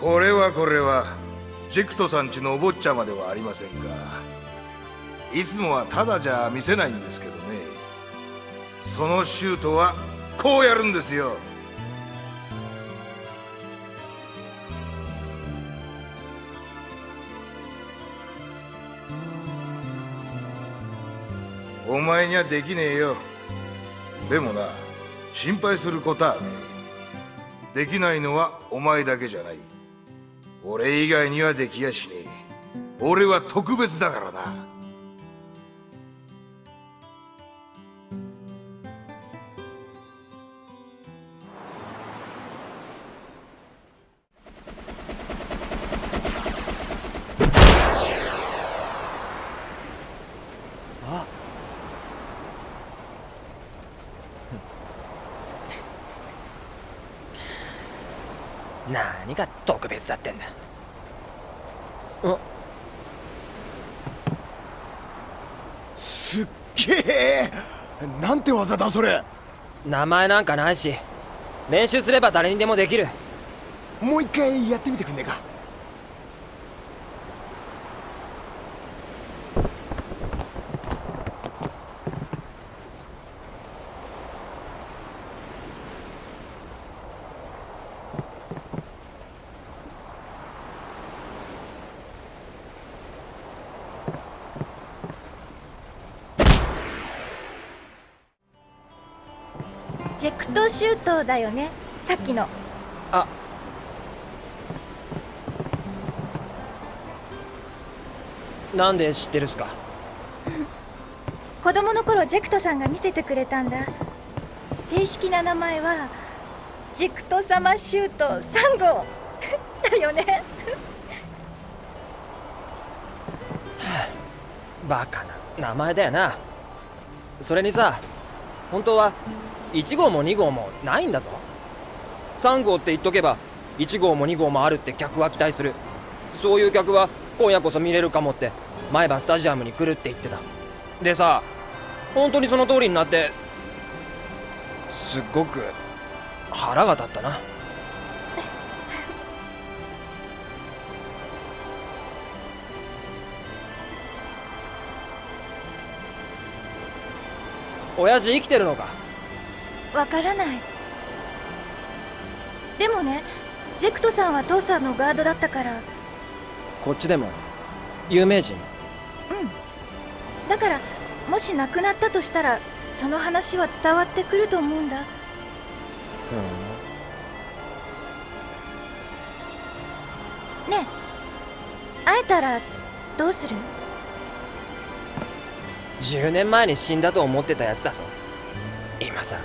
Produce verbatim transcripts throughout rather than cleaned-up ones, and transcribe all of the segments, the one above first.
これはこれはジェクトさんちのお坊ちゃまではありませんか。いつもはただじゃ見せないんですけどね。そのシュートはこうやるんですよ。お前にはできねえよ。でもな、心配することはねえ。できないのはお前だけじゃない。俺以外にはできやしねえ。俺は特別だからな。 あ何が特別だってんだ。あすっげえ。なんて技だそれ。 名前なんかないし、練習すれば誰にでもできる。 もう一回やってみてくんねえか。 ジェクトシュートだよね、さっきの。 あなんで知ってるっすか？ 子供の頃ジェクトさんが見せてくれたんだ。正式な名前はジェクト様シュートさん号だよね。 バカな名前だよな。それにさ、本当はいち号もに号もないんだぞ。さん号って言っとけばいち号もに号もあるって客は期待する。そういう客は今夜こそ見れるかもって前歯スタジアムに来るって言ってた。でさ、本当にその通りになって、すっごく腹が立ったな。親父生きてるのか？ わからない。でもね、ジェクトさんは父さんのガードだったから。 こっちでも有名人？ うん。だからもし亡くなったとしたらその話は伝わってくると思うんだ。 うん。 ねえ、会えたらどうする？ じゅうねんまえに死んだと思ってたやつだぞ、今さらな。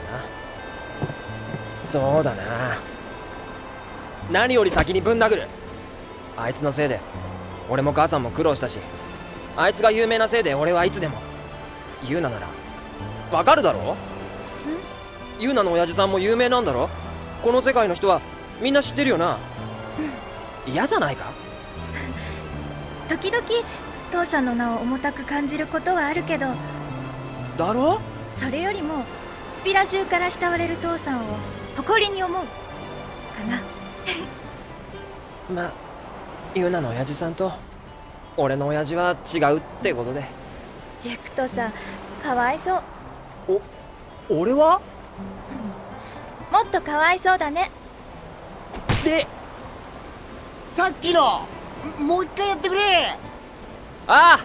そうだな。何より先にぶん殴る。あいつのせいで俺も母さんも苦労したし、あいつが有名なせいで俺はいつでも。ユウナならわかるだろ？ユウナの親父さんも有名なんだろ？この世界の人はみんな知ってるよな。嫌じゃないか？ 時々父さんの名を重たく感じることはあるけど、 だろ？ それよりもスピラ中から慕われる父さんを誇りに思うかな。 まあユウナの親父さんと俺の親父は違うってことで。 ジェクトさんかわいそう。 お俺はもっとかわいそうだね。 でさっきのもう一回やってくれ。 ああ、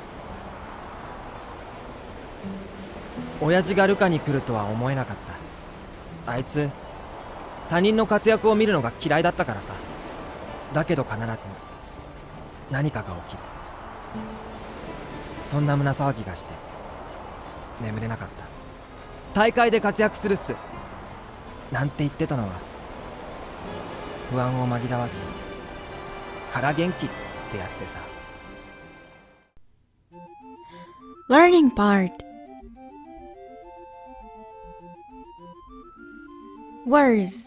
親父がルカに来るとは思えなかった。あいつ他人の活躍を見るのが嫌いだったからさ。だけど必ず何かが起きる。そんな胸騒ぎがして眠れなかった。大会で活躍するっすなんて言ってたのは不安を紛らわす空元気ってやつでさ。 Learning part. Words.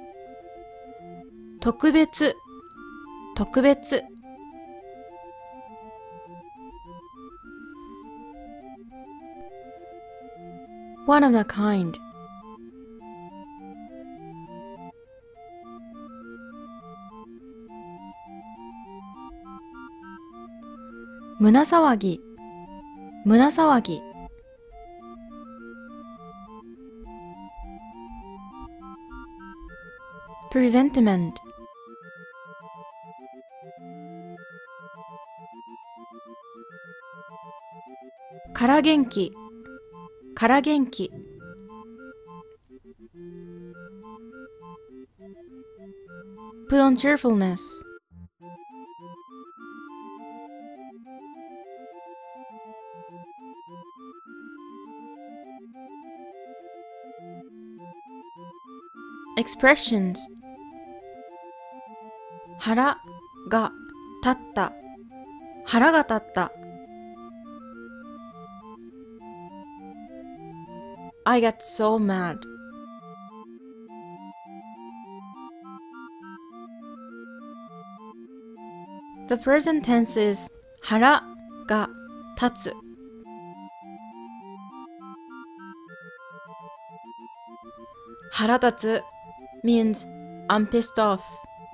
特別、特別。One of a kind. 胸騒ぎ、胸騒ぎ。presentiment、から元気、から元気。put on cheerfulness、expressions、腹が立った、腹が立った。I got so mad。The present tense is 腹が立つ。腹立つ means I'm pissed off。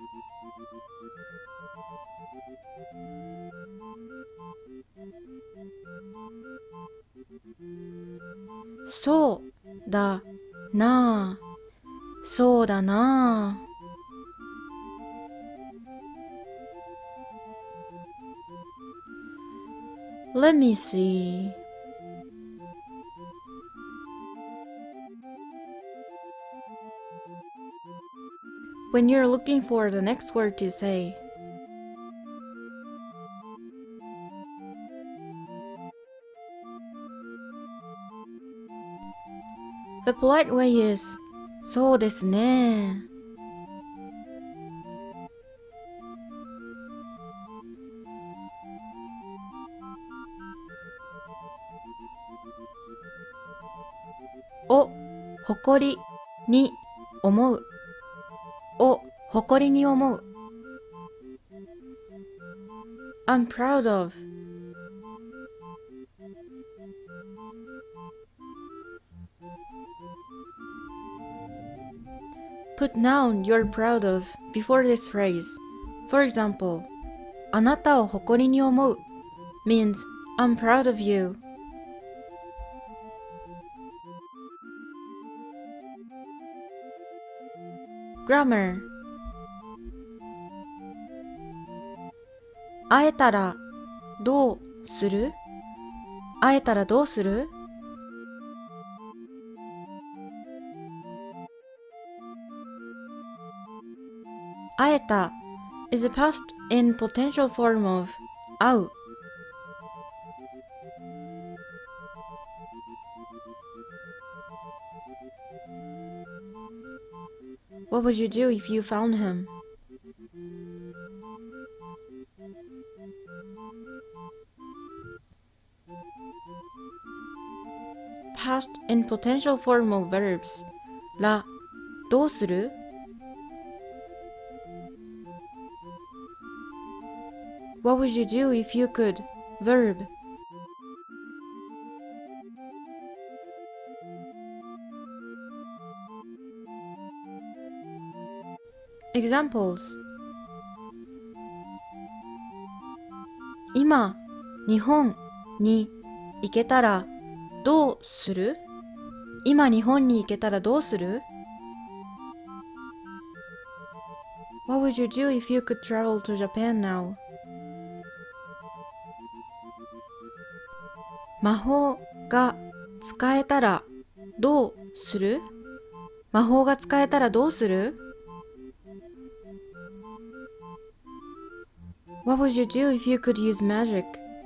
そうだなあ、そうだなあ。Let me see. When you're looking for the next word to say, the polite way is そうですね。を誇りに思う、を誇りに思う。I'm proud of。Put noun you're proud of before this phrase. For example, あなたを誇りに思う means I'm proud of you. Grammar。 会えたらどうする？会えたらどうする？会えた is a past in potential form of 会う。What would you do if you found him? Past in potential form of verbs ら、どうする？What would you do if you could? Verb. Examples. 今、日本に行けたらどうする？今、日本に行けたらどうする？ What would you do if you could travel to Japan now? 魔法が使えたらどうする？魔法が使えたらどうする？ What would you do if you could use magic?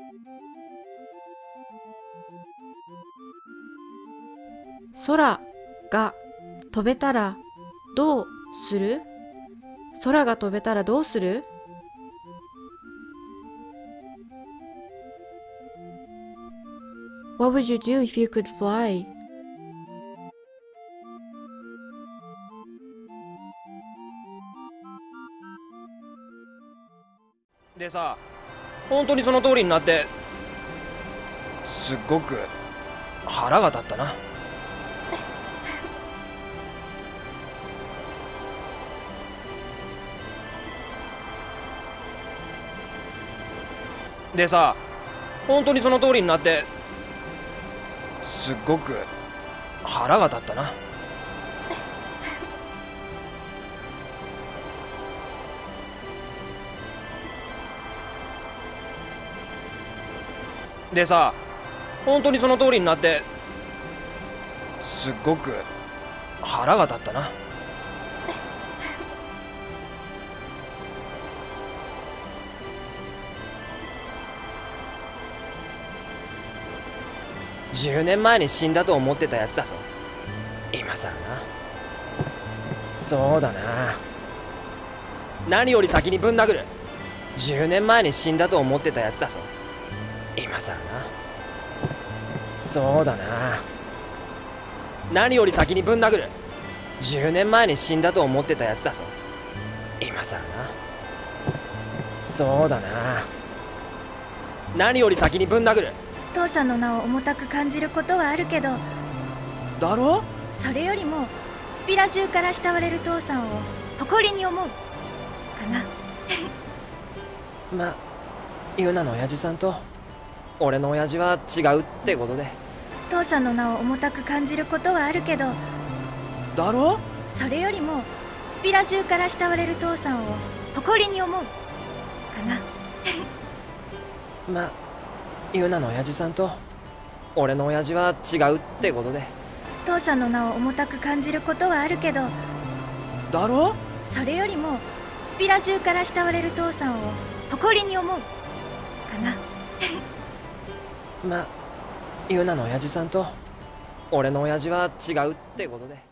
空が飛べたらどうする？空が飛べたらどうする？ What would you do if you could fly? でさ、本当にその通りになってすっごく腹が立ったな。でさ、 本当にその通りになってすっごく腹が立ったな。でさ、本当にその通りになってすっごく腹が立ったな。じゅうねんまえに死んだと思ってたやつだぞ、今さらな。そうだな、何より先にぶん殴る。じゅうねんまえに死んだと思ってたやつだぞ、今さらな。そうだな、何より先にぶん殴る。じゅうねんまえに死んだと思ってたやつだぞ、今さらな。そうだな、何より先にぶん殴る。 父さんの名を重たく感じることはあるけど、 だろ？ それよりもスピラ中から慕われる父さんを誇りに思うかな。 ま、ユナの親父さんと俺の親父は違うってことで。 父さんの名を重たく感じることはあるけど、 だろ？ それよりもスピラ中から慕われる父さんを誇りに思うかな。 ま、ユナの親父さんと俺の親父は違うってことで。 父さんの名を重たく感じることはあるけど、 だろ？ それよりもスピラ中から慕われる父さんを誇りに思うかな。 ま、ユナの親父さんと俺の親父は違うってことで。